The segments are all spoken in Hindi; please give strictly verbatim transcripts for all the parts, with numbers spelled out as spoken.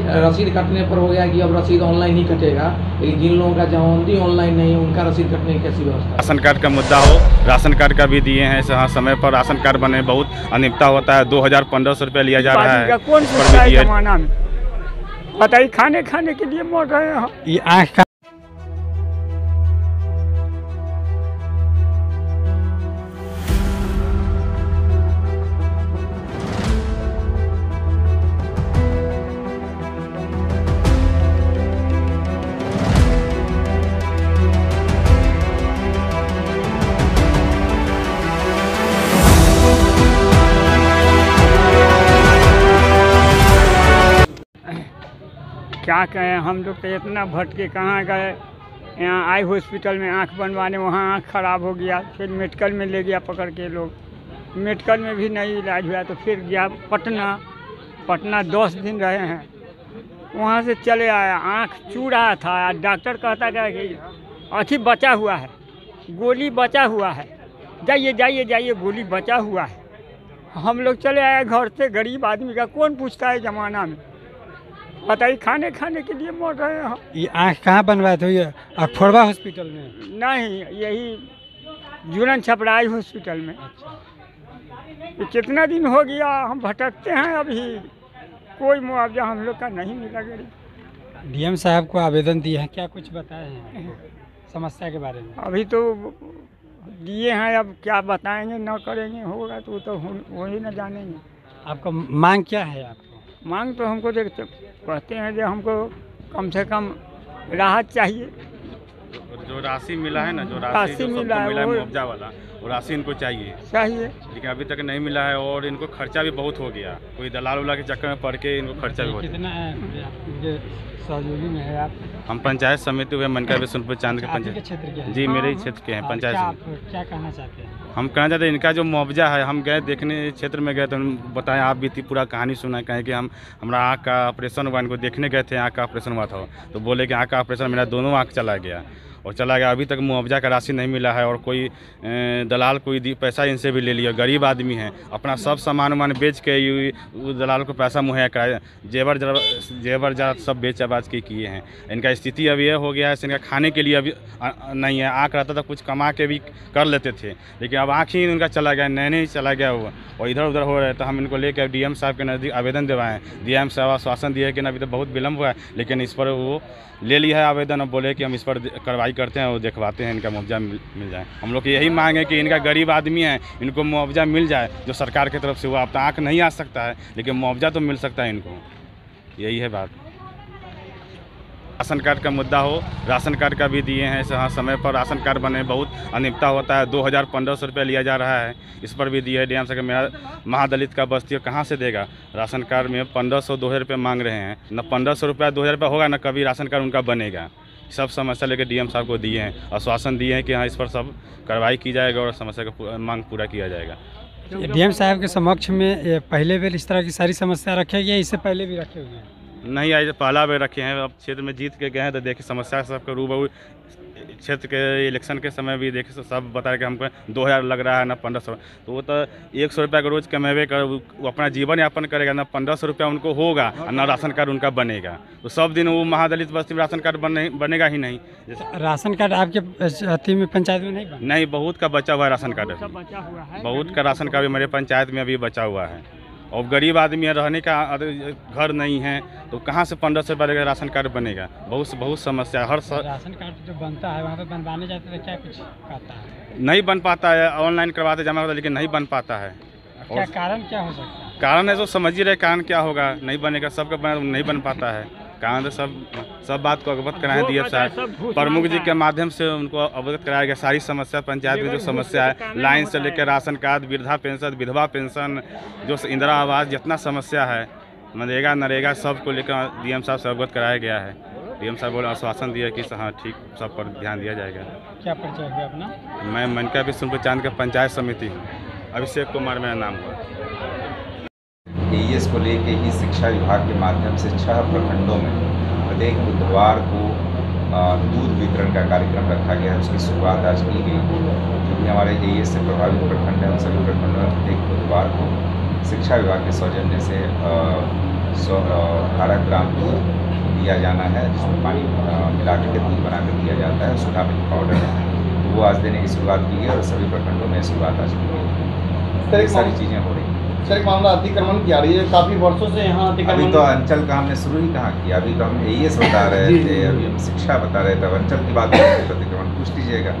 रसीद कटने पर हो गया कि अब रसीद ऑनलाइन ही कटेगा, लेकिन जिन लोगों का जमानती ऑनलाइन नहीं है उनका रसीद कटने की कैसी व्यवस्था? राशन कार्ड का मुद्दा हो, राशन कार्ड का भी दिए हैं समय पर, राशन कार्ड बने बहुत अनियमितता होता है। दो हज़ार पंद्रह सौ रुपया लिया जा रहा है। कौन पूछता है जमाना में? बताइए, खाने खाने के लिए मोड़ रहे हैं ये आँख का। क्या कहें, हम लोग तो इतना भटके कहाँ गए। यहाँ आई हॉस्पिटल में आंख बनवाने, वहाँ आंख ख़राब हो गया, फिर मेडिकल में ले गया पकड़ के लोग, मेडिकल में भी नहीं इलाज हुआ तो फिर गया पटना। पटना दस दिन रहे हैं, वहाँ से चले आया, आंख चू रहा था, डॉक्टर कहता था कि अथी बचा हुआ है, गोली बचा हुआ है, जाइए जाइए जाइए गोली बचा हुआ है। हम लोग चले आए घर से, गरीब आदमी का कौन पूछता है ज़माना में? बताइए, खाने खाने के लिए मोड़ रहे हैं। ये आँख कहाँ बनवाए थे? ये अखफोड़वा हॉस्पिटल में? नहीं, यही जुरन छपराई हॉस्पिटल में। अच्छा। कितना दिन हो गया हम भटकते हैं, अभी कोई मुआवजा हम लोग का नहीं मिला। गरीब डीएम साहब को आवेदन दिए हैं, क्या कुछ बताए हैं समस्या के बारे में? अभी तो दिए हैं, अब क्या बताएंगे, न करेंगे होगा तो तो वही न जानेंगे। आपका मांग क्या है? आपको मांग तो हमको देख कहते हैं जो हमको कम से कम राहत चाहिए। जो राशि मिला है ना, जो राशि, राशि मिला है मुआवजा वाला, वो राशि इनको चाहिए चाहिए लेकिन अभी तक नहीं मिला है। और इनको खर्चा भी बहुत हो गया, कोई दलाल उला के चक्कर में पड़ के इनको खर्चा भी हो गया। कितना सहयोगी में है आप? हम पंचायत समिति हुए मनका बिशुनपुर चांद के पंचायत क्षेत्र के? जी, मेरे ही क्षेत्र के हैं पंचायत समिति। क्या कहना चाहते हैं? हम कहना चाहते हैं इनका जो मुआवजा है, हम गए देखने क्षेत्र में गए तो बताएं, आप भी पूरा कहानी सुना, कहें कि हम हमारा आँख का ऑपरेशन हुआ, इनको देखने गए थे, आँख का ऑपरेशन हुआ था, तो बोले कि आँख का ऑपरेशन मेरा दोनों आँख चला गया और चला गया। अभी तक मुआवजा का राशि नहीं मिला है और कोई दलाल कोई पैसा इनसे भी ले लिया। गरीब आदमी हैं, अपना सब सामान वामान बेच के दलाल को पैसा मुहैया कराया, जेवर जेवर जार सब बेच आबाज के किए हैं। इनका स्थिति अब यह हो गया है, इनका खाने के लिए अभी नहीं है। आँख रहता था कुछ कमा के भी कर लेते थे, लेकिन अब आँख ही इनका चला गया, नैने ही चला गया हुआ और इधर उधर हो रहा है। तो हम इनको लेकर डीएम साहब के नज़दीक आवेदन दिवाएँ। डीएम साहब आश्वासन दिए कि अभी तो बहुत विलम्ब हुआ है, लेकिन इस पर वो ले लिया है आवेदन और बोले कि हम इस पर कार्रवाई करते हैं और दिखवाते हैं, इनका मुआवजा मिल, मिल जाए। हम लोग की यही मांग है कि इनका गरीब आदमी है, इनको मुआवजा मिल जाए जो सरकार की तरफ से हुआ। अब तो आँख नहीं आ सकता है, लेकिन मुआवजा तो मिल सकता है इनको, यही है बात। राशन कार्ड का मुद्दा हो, राशन कार्ड का भी दिए हैं समय पर, राशन कार्ड बने बहुत अनियमितता होता है। दो हज़ार पंद्रह सौ रुपया लिया जा रहा है, इस पर भी दिए है डीएम साहब। मेरा महादलित का बस्ती कहाँ से देगा? राशन कार्ड में पंद्रह सौ दो हज़ार रुपये मांग रहे हैं, न पंद्रह सौ रुपया दो हज़ार रुपया होगा, न कभी राशन कार्ड उनका बनेगा। सब समस्या लेकर डीएम साहब को दिए हैं, आश्वासन दिए हैं कि हाँ इस पर सब कार्रवाई की जाएगा और समस्या का मांग पूरा किया जाएगा। डीएम साहब के समक्ष में पहले भी इस तरह की सारी समस्या रखे गए, इससे पहले भी रखे हुए हैं? नहीं, आज पहला बार रखे हैं। अब क्षेत्र में जीत के गए हैं तो देखिए समस्या सबके रूबरू, क्षेत्र के इलेक्शन के समय भी देखे सब बता रहे कि हमको दो हज़ार लग रहा है, ना पंद्रह सौ। तो वो तो एक सौ रुपया का रोज़ कमेबे कर, वो अपना जीवन यापन करेगा, ना पंद्रह सौ रुपया उनको होगा, ना राशन कार्ड उनका बनेगा। तो सब दिन वो महादलित बस्ती में राशन कार्ड बने बनेगा ही नहीं। राशन कार्ड आपके अति में पंचायत में नहीं बना? नहीं, बहुत का बचा हुआ है राशन कार्ड, बहुत का राशन कार्ड मेरे पंचायत में अभी बचा हुआ है। और गरीब आदमी है, रहने का घर नहीं है, तो कहाँ से पंद्रह सौ रुपये का राशन कार्ड बनेगा? बहुत बहुत समस्या हर स... राशन कार्ड जो बनता है वहाँ पे बनवाने जाते तो क्या कुछ कहता है? नहीं बन पाता है, ऑनलाइन करवाते जमा होता है, लेकिन नहीं बन पाता है। क्या कारण क्या हो सकता है? कारण है तो समझ ही रहे, कारण क्या होगा, नहीं बनेगा, सबका बना नहीं बन पाता है। कारण तो सब सब बात को अवगत कराएं डीएम साहब, प्रमुख जी के माध्यम से उनको अवगत कराया गया। सारी समस्या पंचायत में जो समस्या है, लाइन से लेकर राशन कार्ड, वृद्धा पेंशन, विधवा पेंशन, जो इंदिरा आवास, जितना समस्या है, मनरेगा नरेगा, सब को लेकर डीएम साहब से अवगत कराया गया है। डीएम साहब बोले आश्वासन दिया कि हाँ ठीक, सब पर ध्यान दिया जाएगा। क्या परिचय हुआ अपना? मैं मनका बिशुनपुर चांद का पंचायत समिति हूँ, अभिषेक कुमार मेरा नाम हुआ। एईएस को लेके ही शिक्षा विभाग के माध्यम से छह प्रखंडों में प्रत्येक बुधवार को दूध वितरण का कार्यक्रम रखा गया है। उसकी शुरुआत आज की गई। जो भी हमारे एईएस से प्रभावित प्रखंड हैं, उन सभी प्रखंडों में प्रत्येक बुधवार को शिक्षा विभाग के सौजन्य से सौ अठारह ग्राम दूध दिया जाना है, जिसमें पानी मिला करके दूध बना कर दिया जाता है, सुधा मिल्क पाउडर है। तो वो आज देने की शुरुआत की है और सभी प्रखंडों में शुरुआत आज की है। ये सारी चीज़ें हो रही हैं। सर, एक मामला अतिक्रमण की आ रही है, काफ़ी वर्षों से यहाँ अतिक्रमण। अभी तो अंचल का हमने शुरू ही कहाँ किया, अभी तो हम एईएस बता रहे थे, अभी हम शिक्षा बता रहे थे, अब अंचल की बात करते तो अतिक्रमण पूछ लीजिएगा।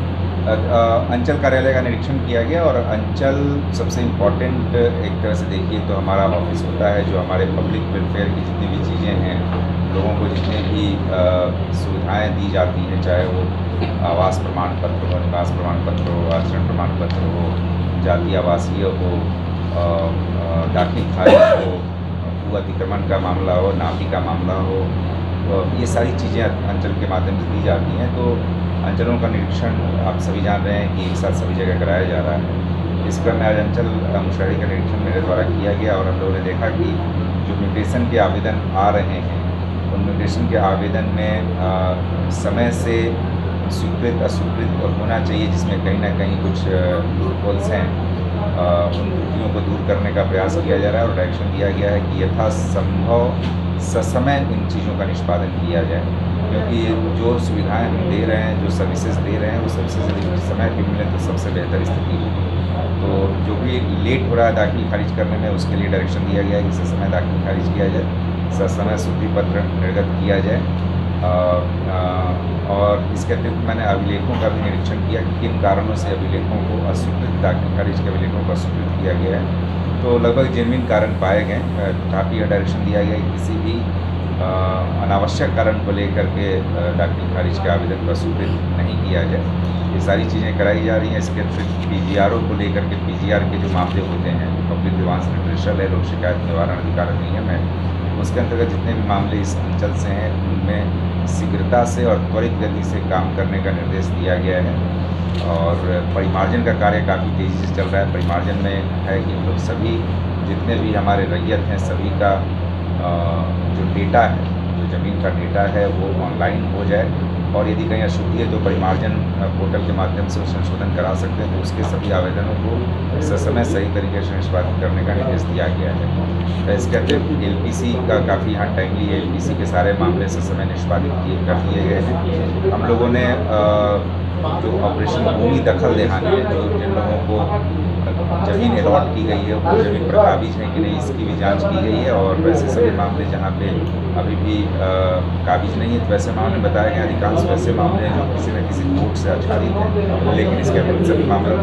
अंचल कार्यालय का निरीक्षण किया गया और अंचल सबसे इम्पोर्टेंट एक तरह से देखिए तो हमारा ऑफिस होता है, जो हमारे पब्लिक वेलफेयर की जितनी भी चीज़ें हैं, लोगों को जितने भी सुविधाएं दी जाती हैं, चाहे वो आवास प्रमाण पत्र हो, निवास प्रमाण पत्र हो, आचरण प्रमाण पत्र हो, जाति आवासीय हो, दाखिल खारिज हो, भू अतिक्रमण का मामला हो, नापी का मामला हो, ये सारी चीज़ें अंचल के माध्यम से दी जाती हैं। तो अंचलों का निरीक्षण आप सभी जान रहे हैं कि एक साथ सभी जगह कराया जा रहा है। इस क्रम में आज अंचल मुशायरे का निरीक्षण मेरे द्वारा किया गया और हम लोगों ने देखा कि जो म्यूटेशन के आवेदन आ रहे हैं, उन म्यूटेशन के आवेदन में आ, समय से स्वीकृत अस्वीकृत होना चाहिए, जिसमें कहीं ना कहीं कुछ लूपहोल्स हैं, उन त्रुटियों को दूर करने का प्रयास किया जा रहा है और डायरेक्शन दिया गया है कि यथासंभव ससमय इन चीज़ों का निष्पादन किया जाए, क्योंकि जो सुविधाएं हम दे रहे हैं, जो सर्विसेज दे रहे हैं, वो सर्विसेज यदि समय पर मिले तो सबसे बेहतर स्थिति होगी। तो जो भी लेट हो रहा है दाखिल खारिज करने में, उसके लिए डायरेक्शन दिया गया है कि ससमय दाखिल खारिज किया जाए, ससमय शुद्धि पत्र निर्गत किया जाए। आ, आ, और इसके अतिरिक्त मैंने अभिलेखों का भी निरीक्षण किया कि किन कारणों से अभिलेखों को अस्वीकृत, दाखिल खारिज के अभिलेखों को अस्वीकृत किया गया है। तो लगभग जेन्युइन कारण पाए गए, तथापि यह डायरेक्शन दिया गया कि किसी भी अनावश्यक कारण को लेकर के दाखिल खारिज के आवेदन को स्वीकृत नहीं किया जाए। ये सारी चीज़ें कराई जा रही हैं। इसके अतिरिक्त पीजीआरओ को लेकर के, पीजीआर के जो मामले होते हैं, पब्लिक ग्रीवेंस रिड्रेसल है, लोक शिकायत निवारण अधिकार अधिनियम है, उसके अंतर्गत जितने भी मामले इस अंचल से हैं, उनमें शीघ्रता से और त्वरित गति से काम करने का निर्देश दिया गया है। और परिमार्जन का कार्य काफ़ी तेज़ी से चल रहा है। परिमार्जन में है कि हम लोग सभी जितने भी हमारे रैयत हैं, सभी का जो डेटा है, जो ज़मीन का डेटा है, वो ऑनलाइन हो जाए और यदि कहीं अशुद्धि है तो परिमार्जन पोर्टल के माध्यम से संशोधन करा सकते हैं। तो उसके सभी आवेदनों को ससमय सही तरीके से निष्पादित करने का निर्देश दिया गया है। तो इसके अतिरिक्त एलपीसी का काफ़ी यहाँ टाइमली है, एलपीसी के सारे मामले ससमय निष्पादित किए कर दिए गए हैं। हम लोगों ने जो ऑपरेशन भूमि दखल देहानी है, जो जिन लोगों को ज़मीन अलॉट की गई है, वो ज़मीन पर काबिज है कि नहीं, इसकी भी जांच की गई है। और वैसे सभी मामले जहाँ पे अभी भी काबिज नहीं है, तो वैसे मामले बताए गए। अधिकांश वैसे मामले हैं जो किसी न किसी कोर्ट से आच्छादित हैं, लेकिन इसके अतिरिक्त सभी मामलों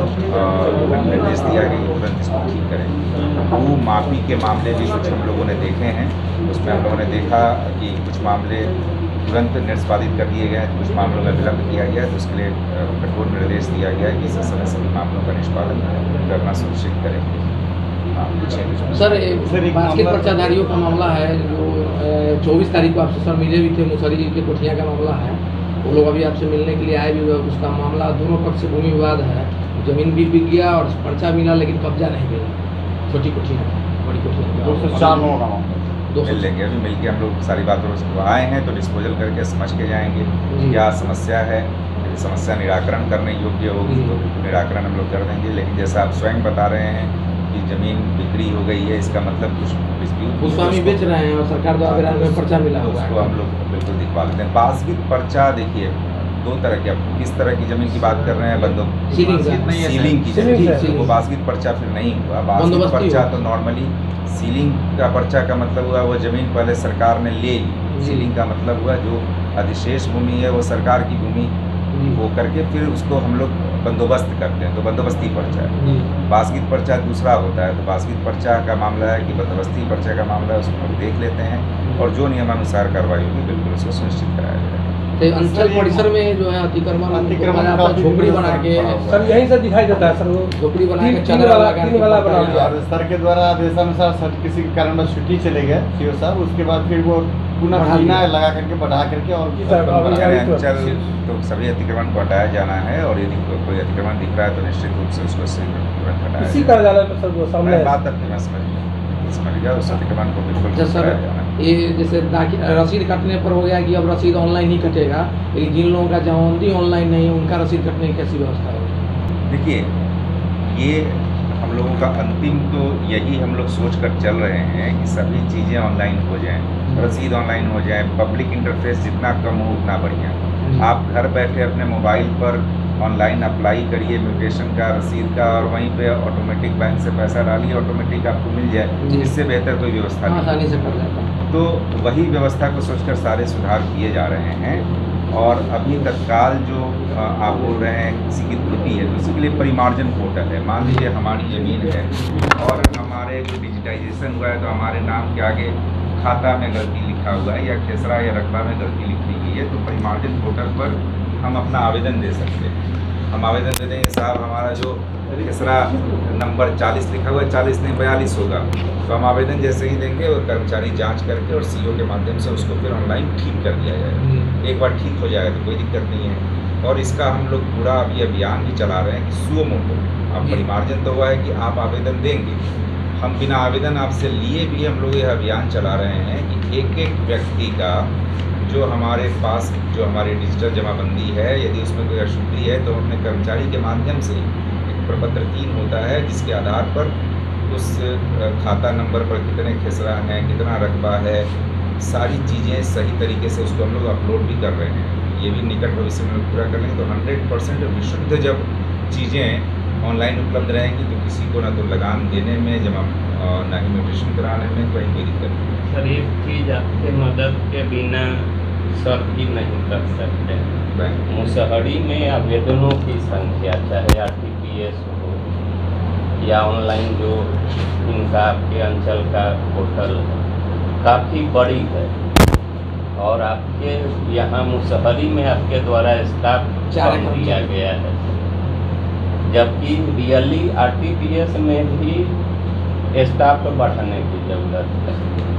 को निर्देश दिया गया कि तुरंत इसको ठीक करें। भू माफी के मामले भी कुछ हम लोगों ने देखे हैं, उसमें हम लोगों ने देखा कि कुछ मामले तुरंत निष्पादित कर दिए गए हैं, कुछ मामलों में विलम्ब किया गया है। तो उसके लिए कठोर निर्देश दिया गया है कि इस समय सभी मामलों का निष्पादन करना सुनिश्चित करें। हाँ, सर, बास्केट पर्चाधारियों का मामला है, जो चौबीस तारीख को आपसे सर मिले भी थे, मुसहरी के कोठिया का मामला है, वो लोग अभी आपसे मिलने के लिए आए भी हुए। उसका मामला दोनों पक्ष से भूमि विवाद है, ज़मीन भी बिक गया और पर्चा मिला, लेकिन कब्जा नहीं मिला। छोटी कोठिया, बड़ी कोठिया दो सौ चार लोगों का मिल लेंगे। अभी मिल के हम लोग सारी बातों से आए हैं तो डिस्पोजल करके समझ के जाएंगे क्या समस्या है। यदि समस्या निराकरण करने योग्य होगी तो निराकरण हम लोग कर देंगे। लेकिन जैसा आप स्वयं बता रहे हैं कि ज़मीन बिक्री हो गई है, इसका मतलब कुछ डिस्प्यूट स्वामी बेच रहे हैं और सरकार द्वारा में पर्चा मिला हुआ है, उसको हम लोग बिल्कुल दिखवा देते हैं। बास्केट पर्चा देखिए दो तरह के, अब किस तरह की ज़मीन की बात कर रहे हैं, बंदोबस्त सीलिंग की ज़मीन, वो बास्केट पर्चा फिर नहीं हुआ। बास्केट पर्चा तो नॉर्मली सीलिंग का पर्चा का मतलब हुआ वो ज़मीन पहले सरकार ने ले ली। सीलिंग का मतलब हुआ जो अधिशेष भूमि है वो सरकार की भूमि वो करके फिर उसको हम लोग बंदोबस्त करते हैं, तो बंदोबस्ती पर्चा है। बास्केट पर्चा दूसरा होता है। तो बास्केट पर्चा का मामला है कि बंदोबस्ती पर्चा का मामला है, उसको हम देख लेते हैं और जो नियमानुसार कार्रवाई होगी बिल्कुल उसको सुनिश्चित कराया जाएगा। अंचल परिसर में जो है अतिक्रमण अतिक्रमण झोपड़ी बना के सर यहीं से दिखाई देता है सर, वो झोपड़ी बना के तीन वाला तीन वाला बना दिया सर के द्वारा आदेशानुसार। सर किसी कारण बस छुट्टी चले गए सीओ साहब, उसके बाद फिर वो पुनः टीना लगा करके बढ़ा करके और अंचल तो सभी अतिक्रमण को हटाया जाना है और यदि कोई अतिक्रमण दिख रहा है तो निश्चित रूप से उसको तुरंत हटाया इसी कार्यालय में सर वो सामने बात अपनी मैं समझ समझ गया। उस अतिक्रमण को बिल्कुल सर ये जैसे रसीद कटने पर हो गया कि अब रसीद ऑनलाइन ही कटेगा, लेकिन जिन लोगों का जमानती ऑनलाइन नहीं है उनका रसीद कटने की कैसी व्यवस्था होगी? देखिए ये हम लोगों का अंतिम तो यही हम लोग सोच कर चल रहे हैं कि सभी चीज़ें ऑनलाइन हो जाएं, रसीद ऑनलाइन हो जाए, पब्लिक इंटरफेस जितना कम हो उतना बढ़िया। आप घर बैठे अपने मोबाइल पर ऑनलाइन अप्लाई करिए म्यूटेशन का, रसीद का, और वहीं पे ऑटोमेटिक बैंक से पैसा डालिए, ऑटोमेटिक आपको मिल जाए। इससे बेहतर कोई व्यवस्था नहीं आसानी से कर लेता है। तो वही व्यवस्था को सोचकर सारे सुधार किए जा रहे हैं। और अभी तत्काल जो आप बोल रहे हैं किसी की त्रुटि है तो उसके लिए परिमार्जन पोर्टल है। मान लीजिए हमारी ज़मीन है और हमारे जो डिजिटाइजेशन हुआ है तो हमारे नाम के आगे खाता में गलती लिखा हुआ है या खेसरा या रकबा में गलती लिखी गई है, तो परिमार्जन पोर्टल पर हम अपना आवेदन दे सकते हैं। हम आवेदन दे देंगे, साहब हमारा जो खेसरा नंबर चालीस लिखा हुआ है, चालीस नहीं बयालीस होगा, तो हम आवेदन जैसे ही देंगे और कर्मचारी जांच करके और सीओ के माध्यम से उसको फिर ऑनलाइन ठीक कर दिया जाएगा। एक बार ठीक हो जाएगा तो कोई दिक्कत नहीं है। और इसका हम लोग पूरा अभी अभियान भी चला रहे हैं कि सुओ मोटो। अब परिमार्जन तो हुआ है कि आप आवेदन देंगे, हम बिना आवेदन आपसे लिए भी हम लोग यह अभियान चला रहे हैं कि एक एक व्यक्ति का जो हमारे पास जो हमारी डिजिटल जमाबंदी है, यदि उसमें कोई अशुद्धि है तो अपने कर्मचारी के माध्यम से एक प्रपत्र तीन होता है जिसके आधार पर उस खाता नंबर पर कितने खेसरा हैं, कितना रकबा है, सारी चीज़ें सही तरीके से उसको हम लोग अपलोड भी कर रहे हैं। ये भी निकट भविष्य में पूरा कर लेंगे तो हंड्रेड परसेंट विशुद्ध जब चीज़ें ऑनलाइन उपलब्ध रहेंगी तो किसी को ना तो लगान देने में जमा ना ही म्यूटेशन कराने में कोई कोई दिक्कत नहीं। सर एक चीज़ आपके मदद के बिना सर भी नहीं कर सकते। मुसहरी में आवेदनों की संख्या चाहे आर टी पी एस हो या ऑनलाइन जो इनका आपके अंचल का पोर्टल काफ़ी बड़ी है और आपके यहाँ मुसहरी में आपके द्वारा स्टाफ कम दिया गया है, जबकि really R T P S में भी स्टाफ बढ़ाने की ज़रूरत है।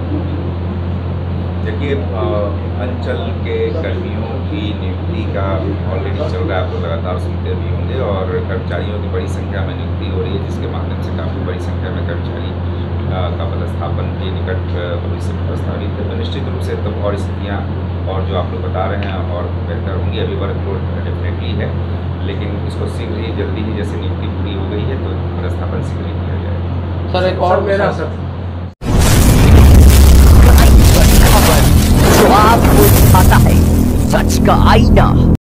देखिए अंचल के कर्मियों की नियुक्ति का ऑलरेडी चल रहा है, आप लोग लगातार सुनते भी होंगे, और कर्मचारियों की बड़ी संख्या में नियुक्ति हो रही है जिसके माध्यम से काफ़ी बड़ी संख्या में कर्मचारी का पदस्थापन के निकट भविष्य में प्रस्तावित है। तो निश्चित रूप से तो और स्थितियाँ और जो आप लोग बता रहे हैं और बेहतर होंगी। अभी वर्कलोड डेफिनेटली है, लेकिन इसको शीघ्र ही जल्दी ही जैसे नियुक्ति पूरी हो गई है तो पदस्थापन शीघ्र ही किया जाएगा। सर एक और मेरा सर जो आपको दिखाता है सच का आईना।